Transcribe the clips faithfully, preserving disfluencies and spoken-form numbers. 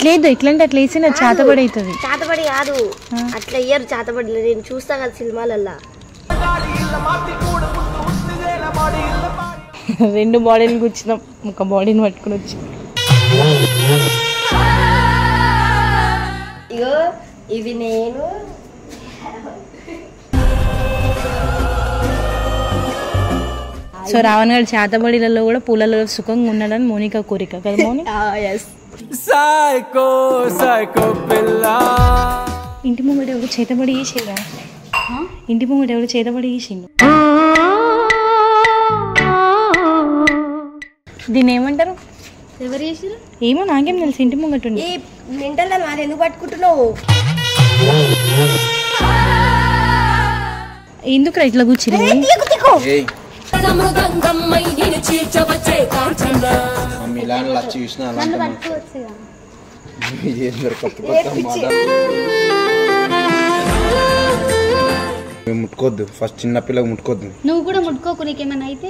అట్లేదు ఇట్లాంటి అట్లా వేసి నాకు చేతబడి అవుతుంది. చేతబడి కాదు అట్లా అయ్యారు చేతబడి నేను చూస్తా కదా సినిమాలల్లా. రెండు బాడీలు కూర్చున్నాం ఒక బాడీని పట్టుకుని వచ్చి. ఇగో ఇవి నేను సో రావణ్ గారి చేతబడిలలో కూడా పూలలో సుఖంగా ఉన్నాడని మౌనిక కోరిక కదా మౌని. ఇంటి ముంగట ఎవరు చేతబడి చేసేదా? ఇంటి ముంగట ఎవరు చేతబడి చేసిండు? దీన్ని ఏమంటారు? ఎవరు చేసారు ఏమో నాకేం తెలుసు. ఇంటి ముంగట ఉండి నింటల్ మరి ఎందుకు పట్టుకుంటున్నావు? ఎందుకు ఇట్లా కూర్చుని ముట్టుకోద్దు. ఫస్ట్ చిన్న పిల్లకి ముట్టుకోద్దు. నువ్వు కూడా ముట్టుకోకు నీకేమన్నా అయితే.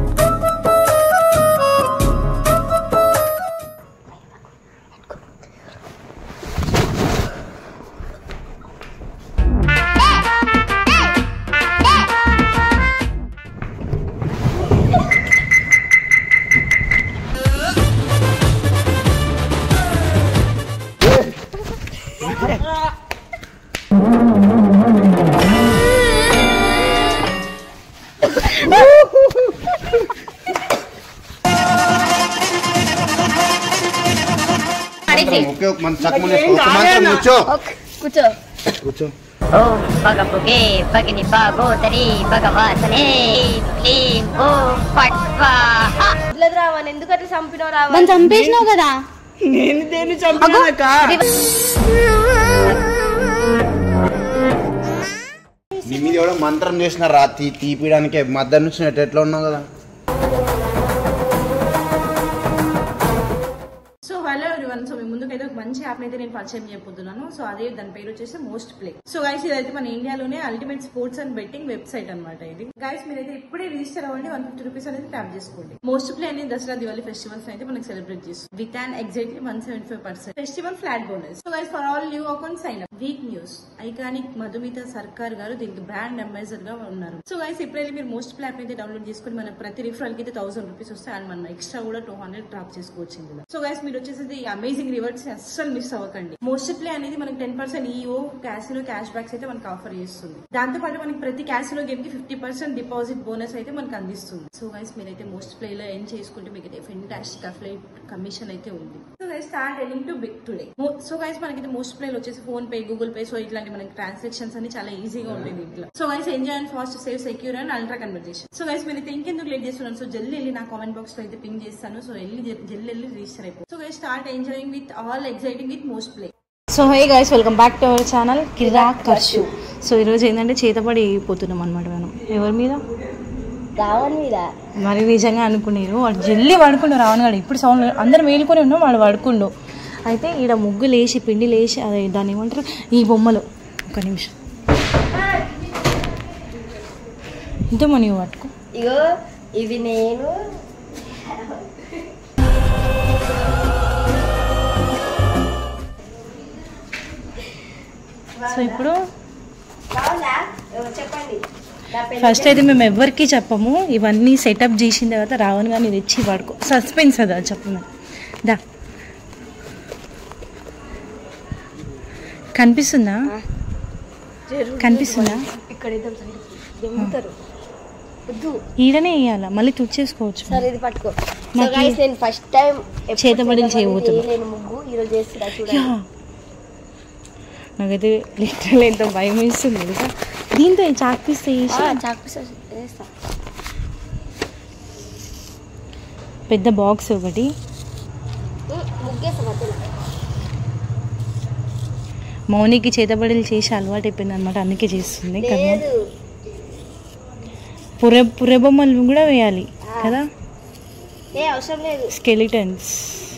కూర్చో కూర్చో. ఓం భగపుగే భగిని భాగోదరి భగవాసనే క్లీం ఓం పట్వాహ. రావన్ ఎందుకు అట్లా చంపినావు? రావన్ చంపేసినావు కదా. నేను దేన్ని చంపినాక నీ మీద ఎవడో మంత్రం చేసిన రా తీపియడానికి మధ్య నుంచి ఎట్లా ఉన్నావు కదా. Hello everyone. సో మీ ముందుకైతే ఒక మంచి యాప్ అయితే నేను పరిచయం చేయబోతున్నాను. సో అదే దాని పేరు వచ్చేసి మోస్ట్ ప్లే. సో గైస్ ఇదైతే మన ఇండియాలోనే ultimate sports and betting website అనమాట ఇది. గైస్ మీరైతే ఇప్పుడే రిజిస్టర్ అవ్వండి. వన్ ఫిఫ్టీ రూపీస్ అనేది ట్యాప్ చేసుకోండి. మోస్ట్ ప్లే అనేది దసరా దివాళీ ఫెస్టివల్స్ అయితే మనకి సెలబ్రేట్ చేస్తుంది with and exactly one seventy five percent festival flat bonus. So guys for all new account sign up. Week news iconic Madhumita Sarkar గారు దీనికి బ్రాండ్ అంబాసిడర్ గా ఉన్నారు. సో గైస్ ఇప్పుడైతే మీరు మోస్ట్ ప్లే యాప్ అయితే డౌన్లోడ్ చేసుకుని మన ప్రతి రిఫరల్ కి అయితే థౌసండ్ రూపీస్ వస్తాయి. అండ్ మనం ఎక్స్ట్రా కూడా టూ హండ్రెడ్ డ్రాప్ చేసుకోవచ్చు ఇందులో. సో గైస్ మీరు వచ్చేసి అమేజింగ్ రివార్డ్స్ అస్సలు మిస్ అవ్వకండి. మోస్ట్ ప్లే అనేది మనకి టెన్ పర్సెంట్ ఈఓ క్యాసినో క్యాష్ బ్యాక్స్ అయితే మనకి ఆఫర్ చేస్తుంది. దాంతో పాటు మనకి ప్రతి క్యాసినో గేమ్ కి ఫిఫ్టీ పర్సెంట్ డిపాజిట్ బోనస్ అయితే మనకి అందిస్తుంది. సో గైస్ మీరైతే మోస్ట్ ప్లే లో ఎండ్ చేసుకుంటే మీకు అయితే ఫెంటాస్టిక్ అఫ్లైట్ కమిషన్ అయితే ఉంది. So guys start earning to big today. So guys మనకి మోస్ట్ ప్లే వచ్చేసి PhonePe, Google Pay, so ఇట్లాంటి మనకి ట్రాన్సాక్షన్స్ అన్ని చాలా ఈజీగా ఉంటాయి దీంట్లో. So guys enjoy and fast, save, secure and ultra conversation. So guys మీరైతే ఇంకెందుకు లేట్ చేస్తున్నాను. సో జల్దీ వెళ్ళి నా కామెంట్ బాక్స్ లో అయితే పింగ్ చేస్తాను. సో వెళ్ళి జల్దీ వెళ్ళి రిజిస్టర్ అయిపో. So guys start enjoying with all exciting with Most Play. So hey guys welcome back to our channel క్రాzykarshu. సో ఈరోజు ఏంటంటే చేతపడి అయిపోతున్నాం అనమాట మనం. ఎవరి మీద? రావణ్ మీద. మరి నిజంగా అనుకునేరు వాడు జల్లి పడుకుండు రావణ్ గారు. ఇప్పుడు సౌండ్ అందరు మేలుకొని ఉన్నాం, వాడు పడుకుండు. అయితే ఈడ ముగ్గు లేచి పిండి లేచి అదే దాన్ని ఏమంటారు ఈ బొమ్మలు. ఒక నిమిషం ఇంత మనీ పట్టుకో. ఇగో ఇవి నేను సో ఇప్పుడు చెప్పండి. ఫస్ట్ అయితే మేము ఎవరికి చెప్పము. ఇవన్నీ సెటప్ చేసిన తర్వాత రావణ్ గారిని తెచ్చి పడుకో. సస్పెన్స్ అదా చెప్పు. దా కనిపిస్తుందా? కనిపిస్తుందా? ఈడనే వేయాలా, మళ్ళీ తుడిచేసుకోవచ్చు. చేతబడిలు చేయబోతున్నా. నాకైతే లిటరల్ ఎంత భయం వేస్తుంది తెలుసా. దీంతో చాక్ పీస్ పెద్ద బాక్స్ ఒకటి. మౌనికి చేతబడిలు చేసి అలవాటు అయిపోయింది అనమాట, అందుకే చేస్తుంది కదా. పుర్రె పుర్రె బొమ్మలు కూడా వేయాలి కదా, స్కెలిటన్స్.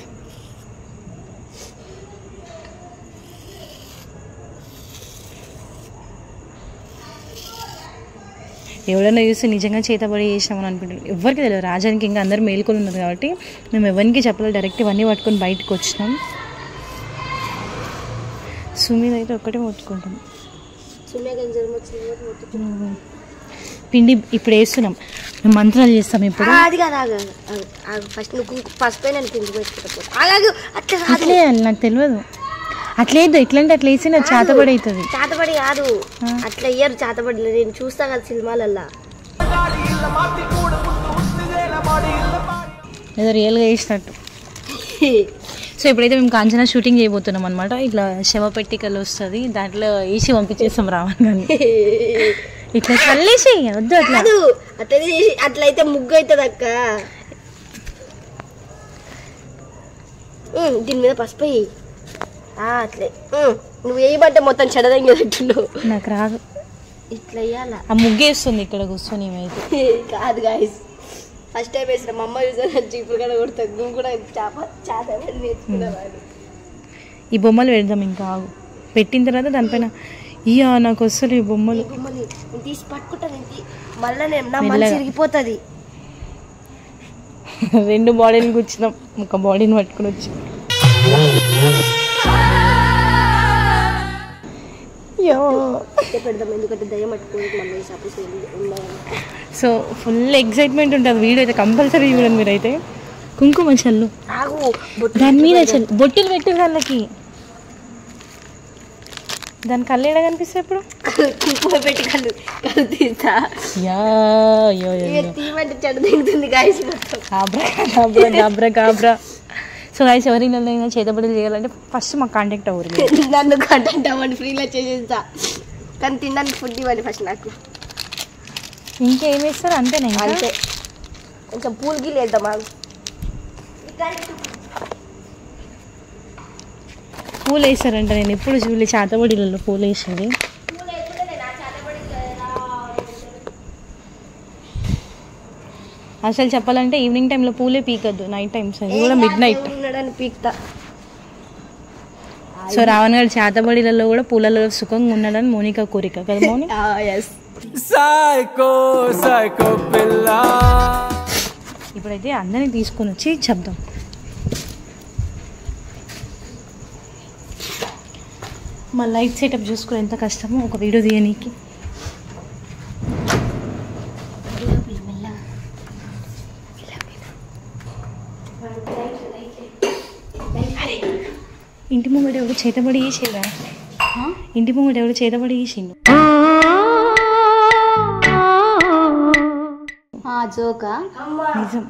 ఎవరైనా చూస్తే నిజంగా చేతబడి చేసినామని అనుకుంటున్నాం. ఎవరికి తెలియదు, రాజానికి ఇంకా అందరు మేల్కొని ఉన్నారు కాబట్టి మేము ఎవరికి చెప్పలేదు. డైరెక్ట్ ఇవన్నీ పట్టుకొని బయటకు వచ్చినాం. సుమీద్ అయితే ఒక్కటే మొత్తుకుంటాం. సుమ్మే పిండి ఇప్పుడు వేస్తున్నాం, మేము మంత్రాలు చేస్తాం ఇప్పుడు. అది కాదు ఫస్ట్ నువ్వు ఫస్ట్ పైన పిండి పెట్టుకుంటా. అట్లే నాకు తెలియదు. అట్లేదు ఎట్లంటే అట్లా వేసి నాకు చేతబడి అవుతుంది. చేతబడి కాదు అట్లా అయ్యారు చేతబడి. నేను చూస్తా కదా సినిమాలల్లా ఏదో రియల్గా వేసినట్టు. సో ఇప్పుడైతే మేము కాంచనా షూటింగ్ చేయబోతున్నాం అనమాట. ఇట్లా శవ పెట్టికలు వస్తుంది, దాంట్లో వేసి పంపించేస్తాం రావణ్ గారిని. ఇట్లా చల్లేసి వద్దు అట్లా అట్లా అట్లయితే ముగ్గు అవుతుంది అక్క. దీని మీద పసుపు అట్లే నువ్వు వేయమంటే మొత్తం చెడదంగేటట్టున్నావు. నాకు రాదు ఇట్లా వేయాల. ఆ ముగ్గేస్తుంది ఇక్కడ కూర్చొని. అయితే కాదు గాయస్ ఫస్ట్ టైం వేసిన మా అమ్మ చూసాను చీపులు కూడా కొడతాను. నువ్వు కూడా చేప చేత నేర్చుకున్నావు. ఈ బొమ్మలు పెడదాం ఇంకా ఆగు. పెట్టిన తర్వాత దానిపైన ఇయ్యా నాకు వస్తుంది ఈ బొమ్మలు. బొమ్మలు తీసి పట్టుకుంటాను మళ్ళీ నా మనసు తిరిగిపోతుంది. రెండు బాడీలు కూర్చున్నాం, ఒక బాడీని పట్టుకుని వచ్చి. పెడదాం ఎందుకంటే దయ్యం పట్టుకుని మళ్ళీ సపోజ్ సో ఫుల్ ఎక్సైట్మెంట్ ఉంటుంది. వీడియో అయితే కంపల్సరీ చూడండి మీరైతే. కుంకుమ చల్లు దాని మీద చల్లు, బొట్టిలు పెట్టి వాళ్ళకి. దాని కళ్ళు ఎడ కనిపిస్తాయి ఇప్పుడు? కుంకుమ పెట్టి కళ్ళు కళ్ళు తీస్తా తీమంటే చెడు తింటుంది గాయస్. గాబ్రా గాబ్రా గాబ్రా. సో గాయస్ ఎవరైనా చేతబడులు చేయాలంటే ఫస్ట్ మాకు కాంటాక్ట్ అవ్వరు. నన్ను కాంటాక్ట్ అవ్వండి, ఫ్రీలో చేసేస్తా. కానీ తినడానికి ఫుడ్ ఇవ్వండి ఫస్ట్ నాకు. ఇంకేం వేస్తారు అంతేనా? అంతే కొంచెం పూల్ గిల్ వేద్దాం. మాకు పూలు వేస్తారంట, నేను ఎప్పుడు చూడలే చేతబడిలలో పూలు వేసేది. అసలు చెప్పాలంటే ఈవినింగ్ టైంలో పూలే పీకద్దు, నైట్ టైమ్స్ అది కూడా మిడ్ నైట్ పీక్తా. సో రావణ్ గారి చేతబడిలలో కూడా పూలలో సుఖంగా ఉండడానికి మోనికా కోరిక కదా మోని? ఇప్పుడైతే అందరినీ తీసుకొని వచ్చి చెప్దాం. మా లైట్ సెటప్ చూసుకుని ఎంత కష్టమో ఒక వీడియో తీయనీకి. ఇంటి ముంగట ఎవడు చేతబడి చేసేదా? ఇంటి ముంగట ఎవడు చేతబడి చేసిండు? నిజం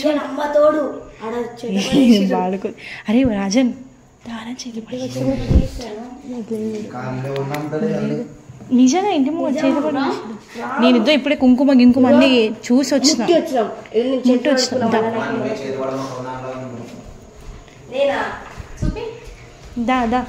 వాడుకో. అరే రాజన్ నిజంగా ఇంటి ముంగట చేతబడి చేసిండు. నేను ఇద్దరు ఇప్పుడే కుంకుమ గింకుమ అన్ని చూసి వచ్చిన ముట్టి వచ్చిన. దా దా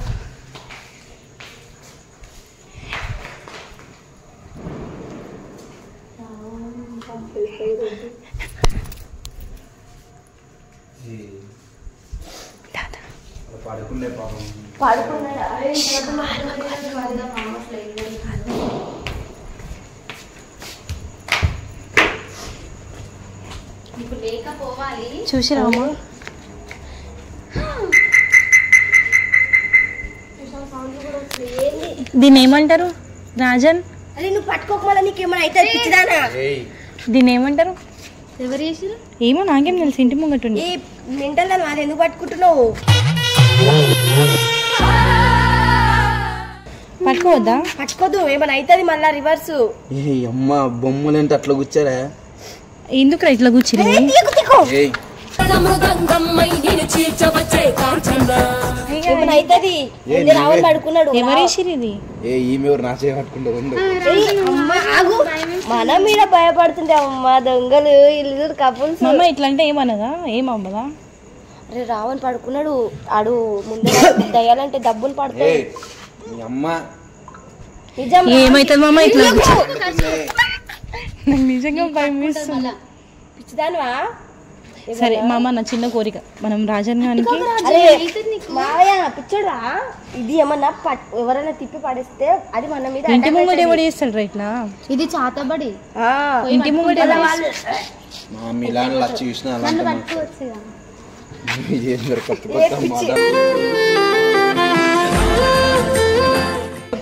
చూసి రామా. దీన్ని ఏమంటారు రాజన్? అరే నువ్వు పట్టుకోకపోతే నీకేమైనా అయితే పిచ్చిదానా? దీన్ని ఏమంటారు? ఎవరు చేసారు ఏమో నాకేం తెలుసు. ఇంటి ముంగట్టుండి మెంటల్ అది ఎందుకు పట్టుకుంటున్నావు? పట్టుకోవద్దా? పట్టుకోద్దు, ఏమైనా అవుతుంది మళ్ళా రివర్స్. అమ్మ బొమ్మలు ఏంటి అట్లా కూర్చారా? ఎందుకు ఇట్లా కూర్చుని? రావణ్ పడుకున్నాడు. ఎవరేసిరు ఇది? మన మీద భయపడుతుంటే అమ్మా దొంగలు ఇల్లు కపుల్స్. అమ్మ ఇట్లా అంటే ఏమన్నదా? ఏమవ్వదా? అరే రావణ్ పడుకున్నాడు. ఆడు ముందు దయ్యాలంటే డబ్బులు పడతాయి. ఏమైతుంది మామ ఇట్లా? నాకు నిజంగా భయం వేస్తుంది. పిచ్చిదానువా? సరే మామ నా చిన్న కోరిక, మనం రాజన్ గారికి పిచ్చోడా ఇది ఏమన్నా ఎవరైనా తిప్పి పడేస్తే అది మన మీద. ఇంటి ముంగట ఎవడు చేస్తాడు ఇట్లా? ఇది చాతబడి. ఇంటి ముంగట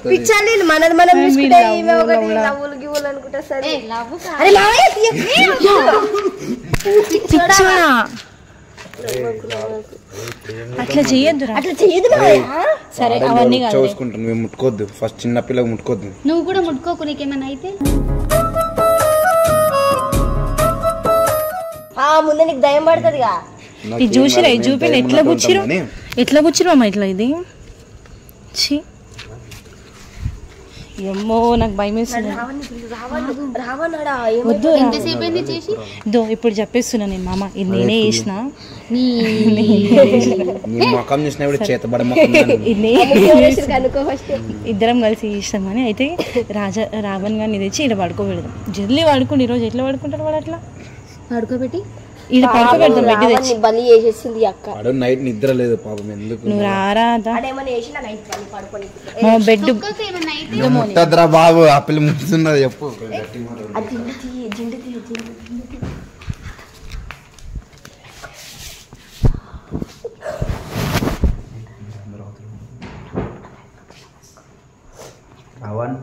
పిచ్చాలి మనది మనం చూసుకుంటే ఈమె ఒకటి లవ్వులు గివ్వులు అనుకుంటా సరే అరే మావయ్య అట్లా చెయ్యొద్దు అట్లా చెయ్యదు సరే అవన్నీ చూసుకుంటాను మేము ముట్టుకోవద్దు ఫస్ట్ చిన్న పిల్లగా ముట్టుకోవద్దు నువ్వు కూడా ముట్టుకోకు నీకేమైనా అయితే ఆ ముందు నీకు దయం పడుతుందిగా ఇది చూసిరా ఇది చూపిన ఎట్లా గుచ్చిరు ఎట్లా గుచ్చిరు అమ్మ ఇట్లా ఇది ఛీ ఏమో నాకు భయం వేస్తుంది వద్దు ఎంతసేపు అయింది చేసి దో ఇప్పుడు చెప్పేస్తున్నా నేను మామ ఇది నేనే చేసిన మొఖం చూసినా చేతబడ ఇద్దరం కలిసి చేసినాం కానీ అయితే రాజా రావణ్ గారిని తెచ్చి ఇక్కడ పడుకోబెడదాం జల్దీ పడుకోండి ఈరోజు ఎట్లా పడుకుంటారు వాడు అట్లా పడుకోబెట్టి ఇక్కడ పడుకోబెడతాం బెడ్ తెచ్చి బలి చేసేసింది అక్క నైట్ నిద్ర లేదు పాపం ఎందుకు నువ్వు రారా బెడ్ ఏమన్నా అయితే ముట్టద్రా బాబు ఆ పిల్ల ముట్టుతున్నది చెప్పు రావణ్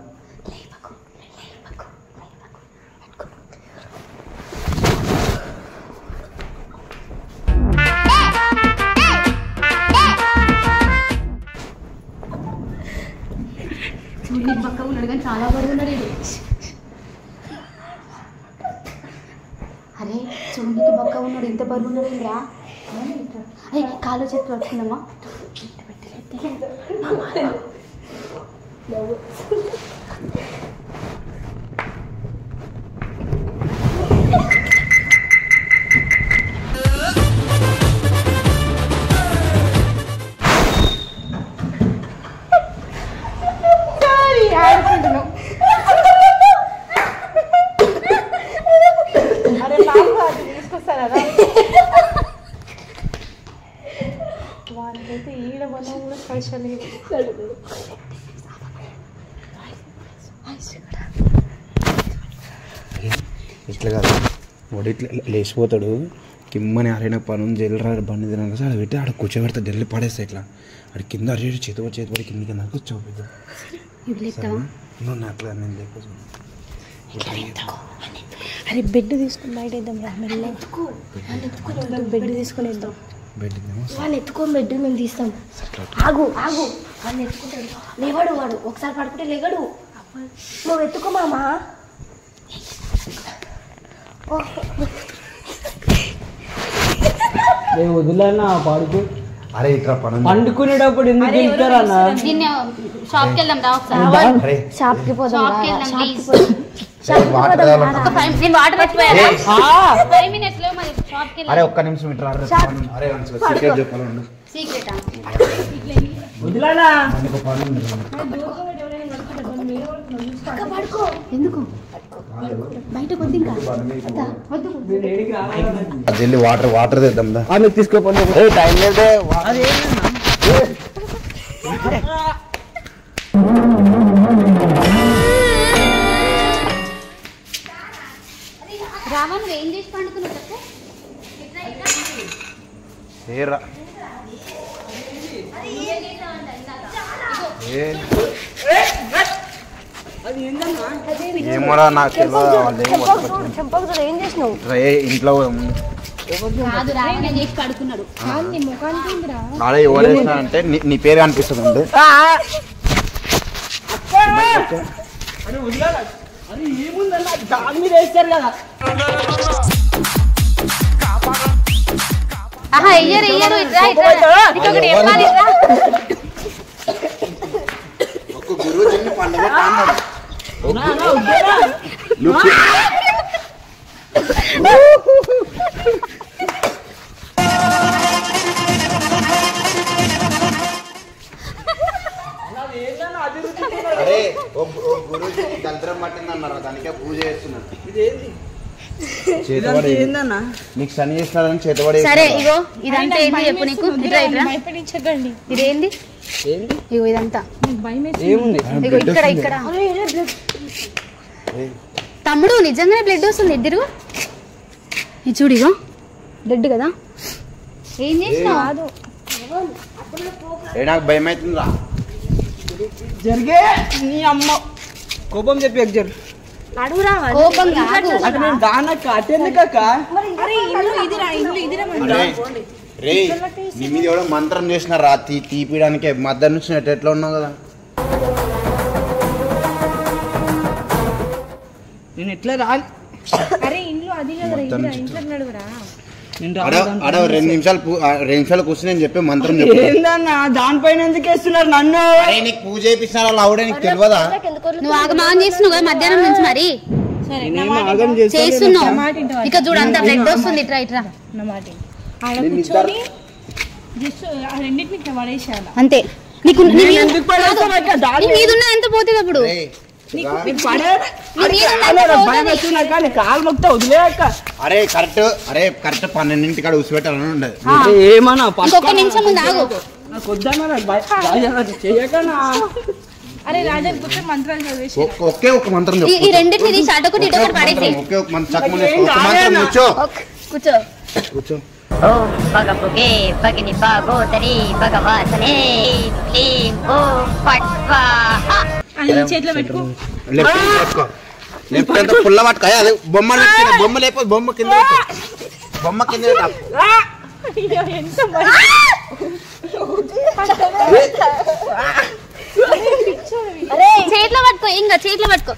పక్క ఉన్నాడు కానీ చాలా బరువు ఉన్నాడు ఇది అరే చూడనికి పక్క ఉన్నాడు ఎంత బరువు ఉన్నాడు రా అయ్యి కాలు చేతి పట్టుకుందామా వాళ్ళకైతే ఈడ బలం కూడా స్పెషల్ ఇట్లా కాదు వాడు ఇట్లా లేచిపోతాడు కిమ్మని అరైన పని జల్లి బండి తినాక సార్ పెట్టి ఆడ కూర్చోబెడతా జల్లి పడేస్తా ఇట్లా ఆడ కింద అరే చేతి చేతి పడి కింద కింద కూర్చోబెడతా నువ్వు అట్లా నేను లేకపోతే అరే బెడ్ తీసుకుని బయట వేద్దాం రా మెల్ల బెడ్ తీసుకుని వేద్దాం బెడ్ వాళ్ళు ఎత్తుకోని బెడ్ మేము తీస్తాం ఆగు ఆగు వాళ్ళు ఎత్తుకుంటాడు లేవాడు వాడు ఒకసారి పడుకుంటే లేగడు నువ్వు ఎత్తుకో మామా వదిలేనా పాడుకు అరే ఇట్లా పని పండుకునేటప్పుడు ఎందుకు వెళ్తారా అన్న దీన్ని షాప్కి వెళ్దాం రా ఒకసారి షాప్కి పోదాం షాప్కి వెళ్దాం ప్లీజ్ వాటర్ ఫైవ్ నేను వాటర్ తెచ్చిపోయారా ఫైవ్ మినిట్స్ లో మరి షాప్కి అరే ఒక్క నిమిషం ఇట్లా అరే సీక్రెట్ చెప్పాలండి సీక్రెట్ వదిలేనా ఎందుకు బయటకు వద్దు ఇంకా జల్లి వాటర్ వాటర్ తెద్దాం దా ఆమె తీసుకోపోయి టైం లేదే రావణ్ ఏం చేసి పండుకున్నావు చెప్పు ఏరా ఏమోరా నాకు చెంపకు ఏం చేసినావు ఇంట్లో కాదు రావణ్ చేసి పడుకున్నాడు ఆడ ఎవరు వేసినారంటే నీ పేరు అనిపిస్తుంది అండి దాని మీద వేస్తారు కదా ఆహా ఎయ్యరు ఎయ్యరు ఇట్రా ఇట్రా ఇంకొకటి చెప్పాలి ఇట్రా ఒక గురువు చిన్న పండుగ అరే గురువు దళిద్రం పట్టిందన్నారు దానికే పూజ చేస్తున్నారు చేతబడి నీకు శని చేస్తున్నారని చేతబడి సరే ఇగో ఇదంతా ఏంది చెప్పు నీకు ఇట్రా ఇట్రా భయపడించకండి ఇదేంది ఇగో ఇదంతా ఏముంది ఇగో ఇక్కడ ఇక్కడ తమ్ముడు నిజంగానే బ్లడ్ వస్తుంది ఇద్దరు ఇది చూడు ఇగో బ్లడ్ కదా ఏం చేసినావు ఏ నాకు భయం అవుతుందా జరిగే నీ అమ్మ కోపం చెప్పి ఎగ్జర్ అడుగురా కోపం కాదు. అక్కడ నేను దానక్క అటెందుకక్క అరే ఇల్లు ఇదిరా ఇల్లు ఇదిరా మన రే నీ మీద ఎవడో మంత్రం చేసిన రా తీ తీపియడానికి మధ్య నుంచి ఎట్లా ఉన్నావు కదా నేను ఎట్లా రా అరే ఇల్లు అది కదరా ఇదిరా ఇంట్లో నడుగురా ఆడ రెండు నిమిషాలు పూ- ఆ, రెండు నిమిషాలు కూర్చుని నేను చెప్పే మంత్రం చెప్పు ఏందన్నా దానిపైన ఎందుకు వేస్తున్నారు నన్ను అరే నీకు పూజ చేపిస్తున్నారు అలా ఆవిడే నీకు తెలియదా నువ్వు ఆగమాగం చేస్తున్నావు కదా మధ్యాహ్నం నుంచి మరి సరే నేనేం ఆగం చేస్తా చేస్తున్నావు. ఇక చూడు అంత బ్లడ్ వస్తుంది ఇట్రా ఇట్రా నా మాట ఆడ కూర్చొని జస్ట్ ఆ రెండింటిని ఇట్లా పడేసేయాల అంతే. నీకు నీ నేను మీద- ఎందుకు పడేస్తానక్క నీ దాని మీద ఉన్న ఎంత పోతుంది అప్పుడు రేయ్, పడే నీ మీద ఉన్న ఎంత భయం పోతుంది? వేస్తున్నాక నీ కాలు మొక్తా వదిలేక అరే కరెక్ట్ అరే కరెక్ట్ పన్నెండింటి కాడ ఉసిపెట్టాలని ఉండదు ఏమన్నా ఇంకొక నిమిషం ముందు ఆగు. నాకు వద్దన్నా నాకు భయం చెయ్యకనా అరే రాజా కూర్చో మంత్రాలు చదివేసి ఒక్క- ఒకే ఒక మంత్రం ఈ- ఈ చెప్పు రెండింటిని తీసి అటొకటి ఒకే ఇటొకటి ఒక పడేసి మంత్రం, ఒకే ఒక మంత్రం చక్కమని వేసుకో. ఒక మంత్రం కూర్చో ఓకే, కూర్చో. కూర్చో ఓం పగపుకే పగిని పాగోదరి భగవాసనే క్లీం ఓం పట్ స్వాహా. అది నీ చేతిలో పెట్టుకో లెఫ్ట్ హ్యాండ్ పట్టుకో లెఫ్ట్ హ్యాండ్ పుల్ల పట్టుకో అదే బొమ్మ లేకపోతే బొమ్మ లేకపోతే బొమ్మ కింద పెట్టు. బొమ్మ కింద పెట్టు. అయ్యో, ఎంత మంచి చేతిలో పట్టుకో ఇంకా చేతిలో పట్టుకో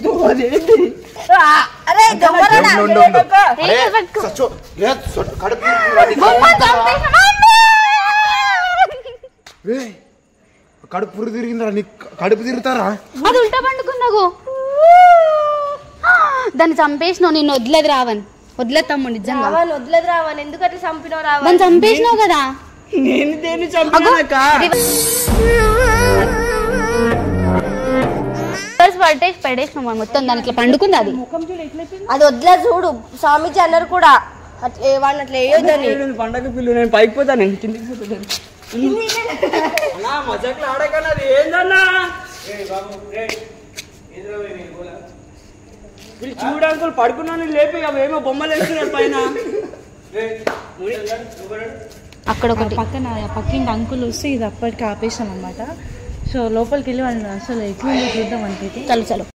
అరే దొంగరా ఉండు, ఉండు, ఉండు. అరే, చేతిలో పట్టుకో. సచ్చు. ఏ, సచ్చు, కడుపు తిరుగుతుంది. బొమ్మ చంపేసిన. ఏయ్, కడుపు పురుగు తిరిగిందిరా నీకు కడుపు తిరుగుతారా అది ఉల్టా పండుకున్నావు. దాన్ని చంపేసినావు. నిన్ను వదిలేదు రావన్ వదిలేదు తమ్ముడు నిజంగా రావన్ వదిలేదు రావన్ ఎందుకు అట్లా చంపినావు రావన్ దాన్ని చంపేసినావు కదా. నేను దేన్ని చంపానక్క రివర్స్ పట్టేసి పడేసినావు మొత్తం దాని ఇట్లా పండుకుంది అది. అది వదిలేదు చూడు స్వామిజీ అన్నారు కూడా అట్లా వాడిని అట్లా వేయొద్దని పండగ పిల్లు నేను పైకి పోతాను నేను కిందికి పోతాను అన్నా మజాకులు ఆడకన్నా అది ఏందన్నా వీళ్ళు చూడడానికి పడుకున్నాను లేపి అవేమో బొమ్మలు వేస్తున్నారు పైన అక్కడ ఒకటి పక్కన పక్కింటి అంకుల్ వస్తే ఇది అప్పటికి ఆపేసాం అనమాట. సో లోపలికి వెళ్ళి వాళ్ళు అసలు ఎట్లా చూద్దాం అనుకైతే చలో చలో